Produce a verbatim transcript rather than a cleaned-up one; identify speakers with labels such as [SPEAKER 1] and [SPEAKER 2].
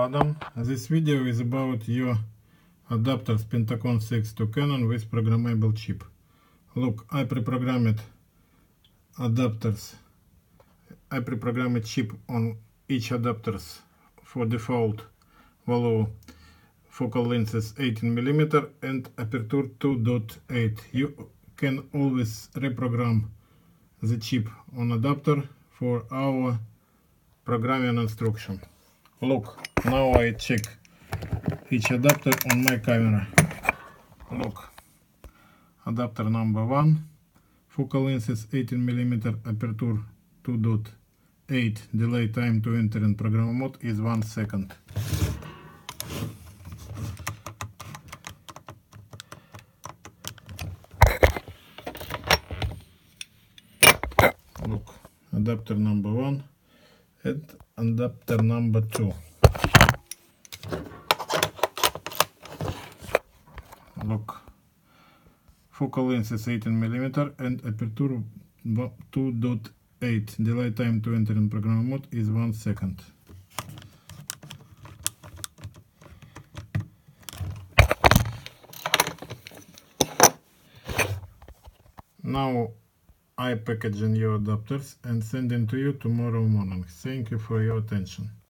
[SPEAKER 1] Adam. This video is about your adapters Pentacon six to Canon with programmable chip. Look, I pre-programmed adapters. I pre-programmed chip on each adapters for default value focal lenses eighteen millimeter and aperture two point eight. You can always reprogram the chip on adapter for our programming instruction. Look, now I check each adapter on my camera. Look, adapter number one, focal lenses eighteen millimeter, aperture two point eight, delay time to enter in program mode is one second. Look, adapter number one and adapter number two. Look, focal length is eighteen millimeter and aperture two point eight. Delay time to enter in program mode is one second. Now I packaging your adapters and sending to you tomorrow morning. Thank you for your attention.